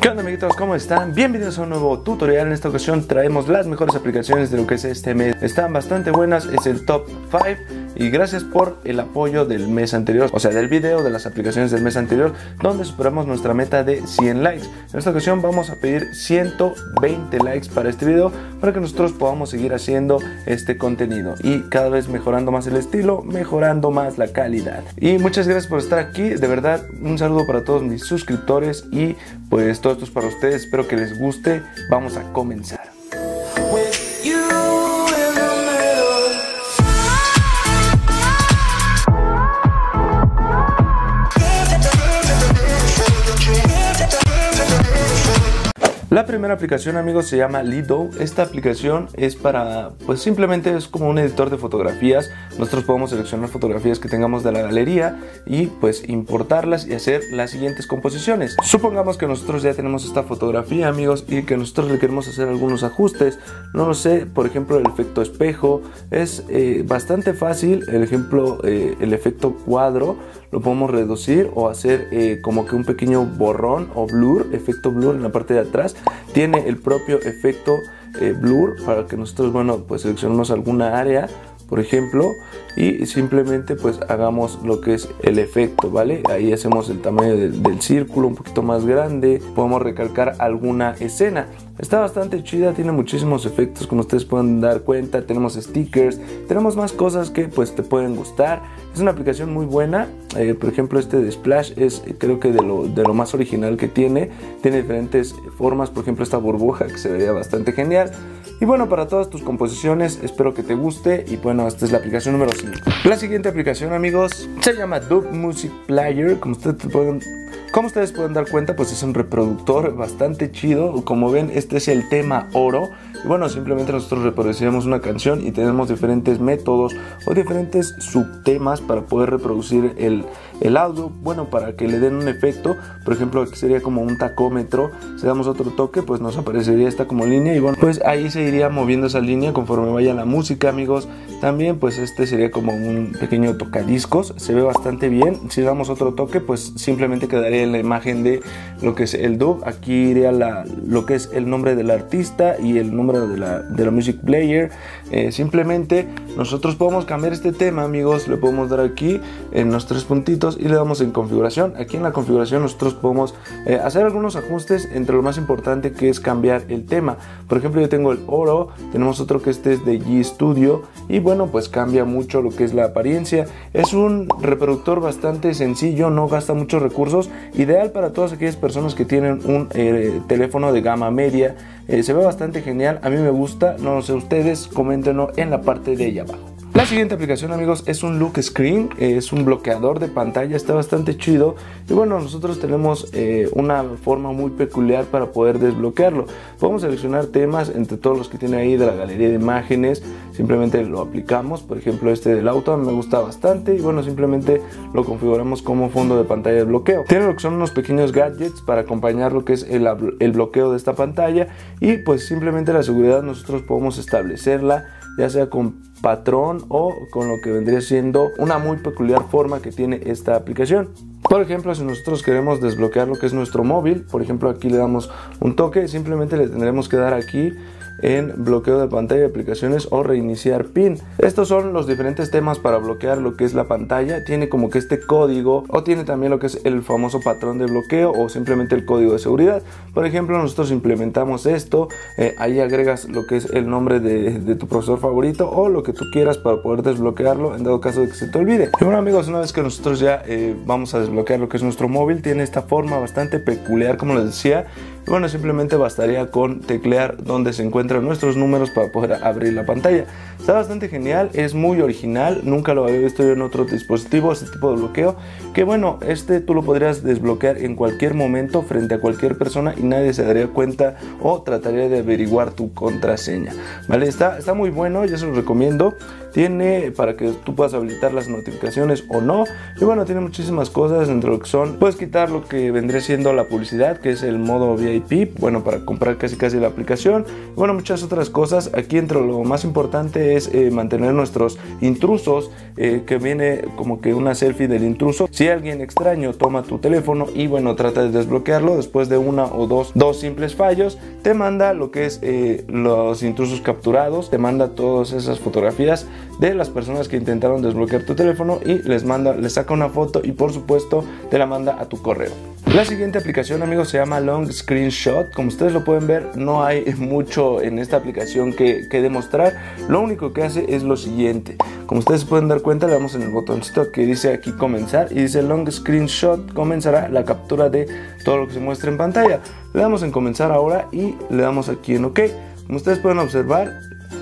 ¿Qué onda, amiguitos? ¿Cómo están? Bienvenidos a un nuevo tutorial. En esta ocasión traemos las mejores aplicaciones de lo que es este mes. Están bastante buenas, es el top 5 y gracias por el apoyo del mes anterior, o sea del video de las aplicaciones del mes anterior, donde superamos nuestra meta de 100 likes. En esta ocasión vamos a pedir 120 likes para este video, para que nosotros podamos seguir haciendo este contenido y cada vez mejorando más el estilo, mejorando más la calidad. Y muchas gracias por estar aquí, de verdad, un saludo para todos mis suscriptores y pues todo esto es para ustedes, espero que les guste. Vamos a comenzar. La primera aplicación, amigos, se llama Lido. Esta aplicación es para, pues simplemente es como un editor de fotografías. Nosotros podemos seleccionar fotografías que tengamos de la galería y pues importarlas y hacer las siguientes composiciones. Supongamos que nosotros ya tenemos esta fotografía, amigos, y que nosotros le queremos hacer algunos ajustes. No lo sé, por ejemplo, el efecto espejo es bastante fácil. El ejemplo, el efecto cuadro lo podemos reducir o hacer como que un pequeño borrón o blur, efecto blur en la parte de atrás. Tiene el propio efecto blur para que nosotros, bueno, pues seleccionemos alguna área, por ejemplo, y simplemente pues hagamos lo que es el efecto, ¿vale? Ahí hacemos el tamaño del círculo un poquito más grande, podemos recalcar alguna escena. Está bastante chida, tiene muchísimos efectos, como ustedes pueden dar cuenta. Tenemos stickers, tenemos más cosas que pues te pueden gustar. Es una aplicación muy buena. Por ejemplo, este de Splash es creo que de lo más original que tiene. Tiene diferentes formas, por ejemplo esta burbuja que se vería bastante genial. Y bueno, para todas tus composiciones espero que te guste. Y bueno, esta es la aplicación número 5. La siguiente aplicación, amigos, se llama Dub Music Player. Como ustedes pueden dar cuenta, pues es un reproductor bastante chido. Como ven, este es el tema oro. Y bueno, simplemente nosotros reproduciremos una canción y tenemos diferentes métodos o diferentes subtemas para poder reproducir el audio. Bueno, para que le den un efecto, por ejemplo, aquí sería como un tacómetro. Si damos otro toque, pues nos aparecería esta como línea y bueno, pues ahí se iría moviendo esa línea conforme vaya la música, amigos. También pues este sería como un pequeño tocadiscos, se ve bastante bien. Si damos otro toque, pues simplemente quedaría en la imagen de lo que es el dub. Aquí iría lo que es el nombre del artista y el número de la music player. Simplemente nosotros podemos cambiar este tema, amigos. Le podemos dar aquí en los tres puntitos y le damos en configuración. Aquí en la configuración nosotros podemos hacer algunos ajustes, entre lo más importante que es cambiar el tema. Por ejemplo, yo tengo el oro, tenemos otro que este es de G Studio y bueno, pues cambia mucho lo que es la apariencia. Es un reproductor bastante sencillo, no gasta muchos recursos, ideal para todas aquellas personas que tienen un teléfono de gama media. Se ve bastante genial, a mí me gusta, no lo sé ustedes, coméntenlo en la parte de allá abajo. La siguiente aplicación, amigos, es un look screen, es un bloqueador de pantalla, está bastante chido. Y bueno, nosotros tenemos una forma muy peculiar para poder desbloquearlo. Podemos seleccionar temas entre todos los que tiene ahí de la galería de imágenes, simplemente lo aplicamos. Por ejemplo, este del auto me gusta bastante y bueno, simplemente lo configuramos como fondo de pantalla de bloqueo. Tiene lo que son unos pequeños gadgets para acompañar lo que es el bloqueo de esta pantalla y pues simplemente la seguridad nosotros podemos establecerla, ya sea con patrón o con lo que vendría siendo una muy peculiar forma que tiene esta aplicación. Por ejemplo, si nosotros queremos desbloquear lo que es nuestro móvil, por ejemplo aquí le damos un toque, simplemente le tendremos que dar aquí en bloqueo de pantalla de aplicaciones o reiniciar PIN. Estos son los diferentes temas para bloquear lo que es la pantalla. Tiene como que este código o tiene también lo que es el famoso patrón de bloqueo o simplemente el código de seguridad. Por ejemplo, nosotros implementamos esto, ahí agregas lo que es el nombre de tu profesor favorito o lo que tú quieras para poder desbloquearlo en dado caso de que se te olvide. Y bueno, amigos, una vez que nosotros ya vamos a desbloquear lo que es nuestro móvil, tiene esta forma bastante peculiar, como les decía. Bueno, simplemente bastaría con teclear donde se encuentran nuestros números para poder abrir la pantalla. Está bastante genial, es muy original, nunca lo había visto yo en otro dispositivo, este tipo de bloqueo. Que bueno, tú lo podrías desbloquear en cualquier momento frente a cualquier persona y nadie se daría cuenta o trataría de averiguar tu contraseña. Vale, está muy bueno, yo se lo recomiendo. tiene para que tú puedas habilitar las notificaciones o no, y bueno, tiene muchísimas cosas entre lo que son, puedes quitar lo que vendría siendo la publicidad, que es el modo VIP, bueno, para comprar casi la aplicación, y bueno, muchas otras cosas. Aquí entre lo más importante es mantener nuestros intrusos, que viene como que una selfie del intruso. Si alguien extraño toma tu teléfono y bueno, trata de desbloquearlo, después de una o dos simples fallos, te manda lo que es los intrusos capturados, te manda todas esas fotografías de las personas que intentaron desbloquear tu teléfono y les saca una foto y por supuesto te la manda a tu correo. La siguiente aplicación, amigos, se llama Long Screenshot. Como ustedes lo pueden ver, no hay mucho en esta aplicación que demostrar. Lo único que hace es lo siguiente. Como ustedes pueden dar cuenta, le damos en el botoncito que dice aquí comenzar y dice Long Screenshot, comenzará la captura de todo lo que se muestra en pantalla. Le damos en comenzar ahora y le damos aquí en OK. Como ustedes pueden observar,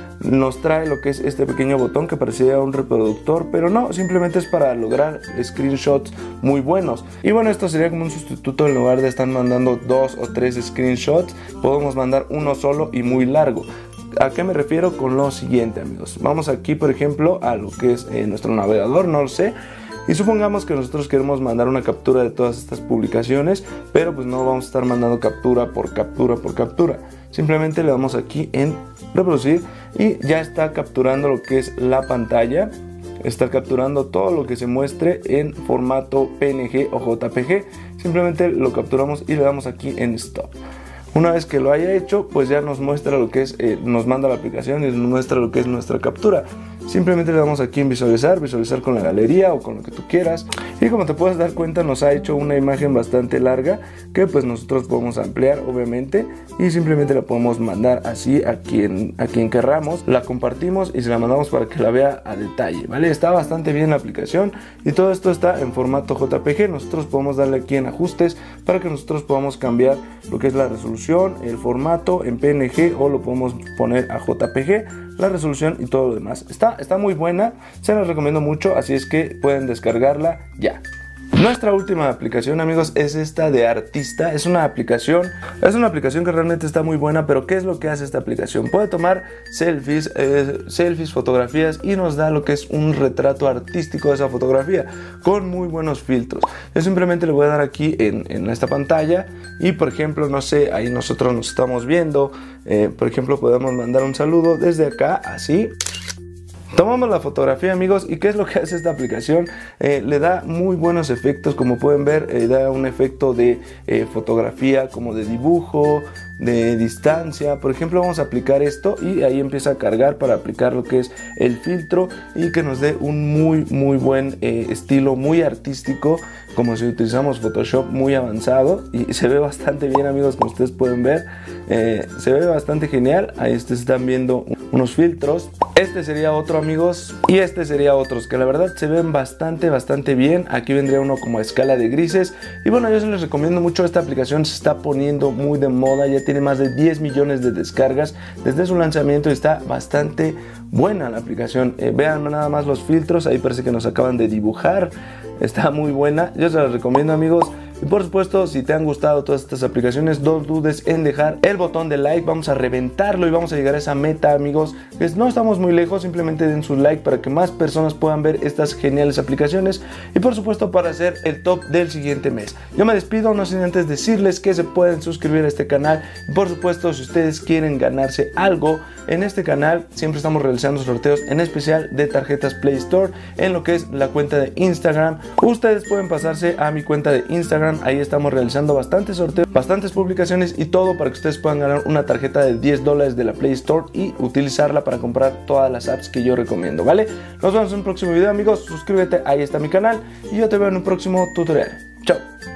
nos trae lo que es este pequeño botón que parecía un reproductor, pero no, simplemente es para lograr screenshots muy buenos. Y bueno, esto sería como un sustituto. En lugar de estar mandando 2 o 3 screenshots, podemos mandar uno solo y muy largo. ¿A qué me refiero con lo siguiente, amigos? Vamos aquí, por ejemplo, a lo que es nuestro navegador, no lo sé. Y supongamos que nosotros queremos mandar una captura de todas estas publicaciones, pero pues no vamos a estar mandando captura por captura por captura. Simplemente le damos aquí en reproducir y ya está capturando lo que es la pantalla. Está capturando todo lo que se muestre en formato PNG o JPG. Simplemente lo capturamos y le damos aquí en stop. Una vez que lo haya hecho, pues ya nos muestra lo que es, nos manda la aplicación y nos muestra lo que es nuestra captura. Simplemente le damos aquí en visualizar con la galería o con lo que tú quieras. Y como te puedes dar cuenta, nos ha hecho una imagen bastante larga que pues nosotros podemos ampliar, obviamente, y simplemente la podemos mandar así a quien querramos. La compartimos y se la mandamos para que la vea a detalle, ¿vale? Está bastante bien la aplicación y todo esto está en formato JPG. Nosotros podemos darle aquí en ajustes para que nosotros podamos cambiar lo que es la resolución, el formato en PNG, o lo podemos poner a JPG, la resolución y todo lo demás. Está muy buena, se las recomiendo mucho, así es que pueden descargarla ya. Nuestra última aplicación, amigos, es esta de Artista. Es una aplicación que realmente está muy buena, pero ¿qué es lo que hace esta aplicación? Puede tomar selfies, fotografías, y nos da lo que es un retrato artístico de esa fotografía con muy buenos filtros. Yo simplemente le voy a dar aquí en esta pantalla y, por ejemplo, no sé, ahí nosotros nos estamos viendo, por ejemplo, podemos mandar un saludo desde acá, así. Tomamos la fotografía, amigos, y ¿qué es lo que hace esta aplicación? Le da muy buenos efectos, como pueden ver, da un efecto de fotografía, como de dibujo, de distancia. Por ejemplo, vamos a aplicar esto y ahí empieza a cargar para aplicar lo que es el filtro y que nos dé un muy buen estilo, muy artístico, como si utilizamos Photoshop muy avanzado, y se ve bastante bien, amigos, como ustedes pueden ver. Se ve bastante genial. Ahí ustedes están viendo unos filtros. Este sería otro, amigos, y este sería otros, que la verdad se ven bastante bien. Aquí vendría uno como a escala de grises. Y bueno, yo se les recomiendo mucho esta aplicación. Se está poniendo muy de moda, ya tiene más de 10 millones de descargas desde su lanzamiento y está bastante buena la aplicación. Vean nada más los filtros, ahí parece que nos acaban de dibujar. Está muy buena, yo se las recomiendo, amigos. Y por supuesto, si te han gustado todas estas aplicaciones, no dudes en dejar el botón de like. Vamos a reventarlo y vamos a llegar a esa meta, amigos. Pues no estamos muy lejos, simplemente den su like para que más personas puedan ver estas geniales aplicaciones. Y por supuesto, para hacer el top del siguiente mes. Yo me despido, no sin antes decirles que se pueden suscribir a este canal. Y por supuesto, si ustedes quieren ganarse algo en este canal, siempre estamos realizando sorteos, en especial de tarjetas Play Store, en lo que es la cuenta de Instagram. Ustedes pueden pasarse a mi cuenta de Instagram. Ahí estamos realizando bastantes sorteos, bastantes publicaciones y todo para que ustedes puedan ganar una tarjeta de $10 de la Play Store y utilizarla para comprar todas las apps que yo recomiendo, ¿vale? Nos vemos en un próximo video, amigos. Suscríbete, ahí está mi canal y yo te veo en un próximo tutorial. Chao.